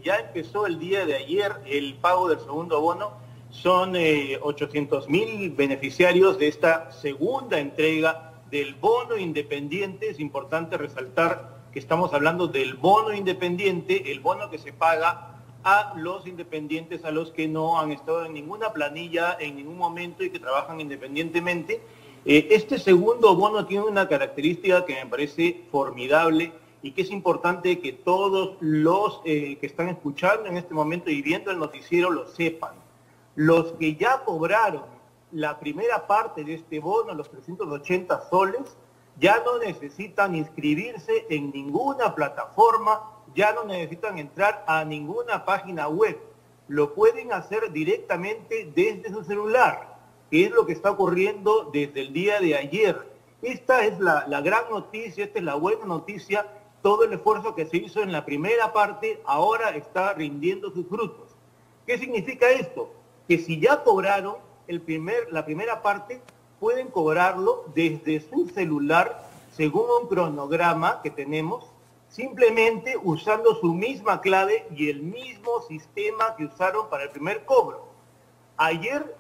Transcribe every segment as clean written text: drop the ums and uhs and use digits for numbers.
ya empezó el día de ayer el pago del segundo bono. Son 800.000 beneficiarios de esta segunda entrega del bono independiente. Es importante resaltar que estamos hablando del bono independiente, el bono que se paga a los independientes, a los que no han estado en ninguna planilla en ningún momento y que trabajan independientemente. Este segundo bono tiene una característica que me parece formidable y que es importante que todos los que están escuchando en este momento y viendo el noticiero lo sepan. Los que ya cobraron la primera parte de este bono, los 380 soles, ya no necesitan inscribirse en ninguna plataforma, ya no necesitan entrar a ninguna página web. Lo pueden hacer directamente desde su celular, que es lo que está ocurriendo desde el día de ayer. Esta es la gran noticia, esta es la buena noticia. Todo el esfuerzo que se hizo en la primera parte ahora está rindiendo sus frutos. ¿Qué significa esto? Que si ya cobraron la primera parte, pueden cobrarlo desde su celular según un cronograma que tenemos, simplemente usando su misma clave y el mismo sistema que usaron para el primer cobro. Ayer,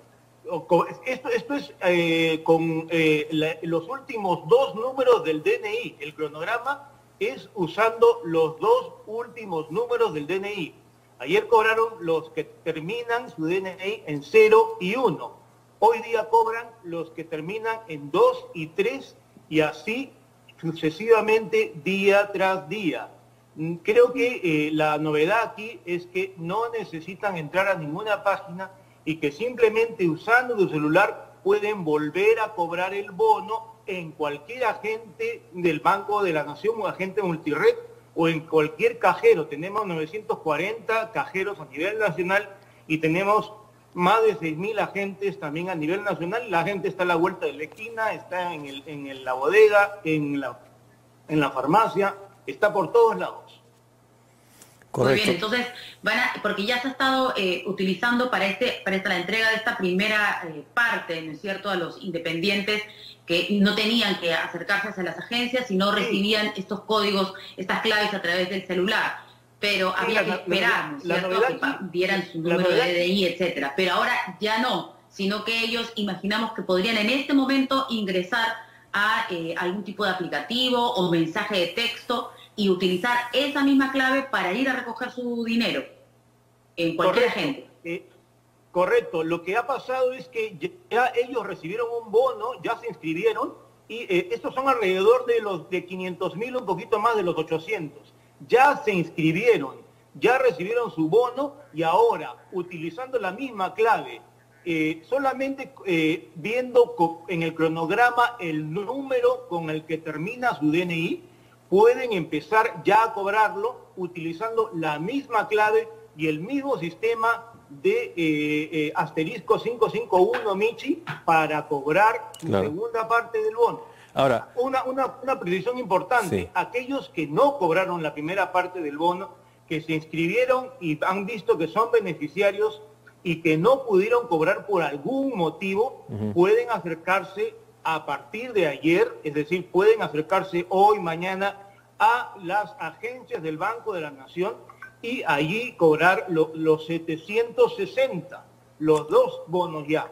esto es con los últimos 2 números del DNI. El cronograma es usando los 2 últimos números del DNI. Ayer cobraron los que terminan su DNI en 0 y 1. Hoy día cobran los que terminan en 2 y 3 y así sucesivamente día tras día. Creo que la novedad aquí es que no necesitan entrar a ninguna página y que simplemente usando su celular pueden volver a cobrar el bono en cualquier agente del Banco de la Nación o agente multired o en cualquier cajero. Tenemos 940 cajeros a nivel nacional y tenemos más de 6.000 agentes también a nivel nacional. La gente está a la vuelta de la esquina, está en la bodega, en la farmacia, está por todos lados. Correcto. Muy bien, entonces, porque ya se ha estado utilizando para la entrega de esta primera parte, ¿no es cierto?, a los independientes que no tenían que acercarse hacia las agencias, sino recibían estos códigos, estas claves a través del celular. Pero había que esperar, ¿no es cierto?, que dieran su número de DNI, etcétera. Pero ahora ya no, sino que ellos imaginamos que podrían en este momento ingresar a algún tipo de aplicativo o mensaje de texto y utilizar esa misma clave para ir a recoger su dinero en cualquier agente. Correcto. Lo que ha pasado es que ya ellos recibieron un bono, ya se inscribieron y estos son alrededor de 500.000, un poquito más de los 800. Ya se inscribieron, ya recibieron su bono y ahora, utilizando la misma clave, solamente viendo en el cronograma el número con el que termina su DNI, pueden empezar ya a cobrarlo utilizando la misma clave y el mismo sistema de asterisco 551 Michi para cobrar su segunda parte del bono. Ahora, una precisión importante, aquellos que no cobraron la primera parte del bono, que se inscribieron y han visto que son beneficiarios y que no pudieron cobrar por algún motivo, pueden acercarse a partir de ayer, es decir, pueden acercarse hoy, mañana, a las agencias del Banco de la Nación y allí cobrar los 760, los 2 bonos ya.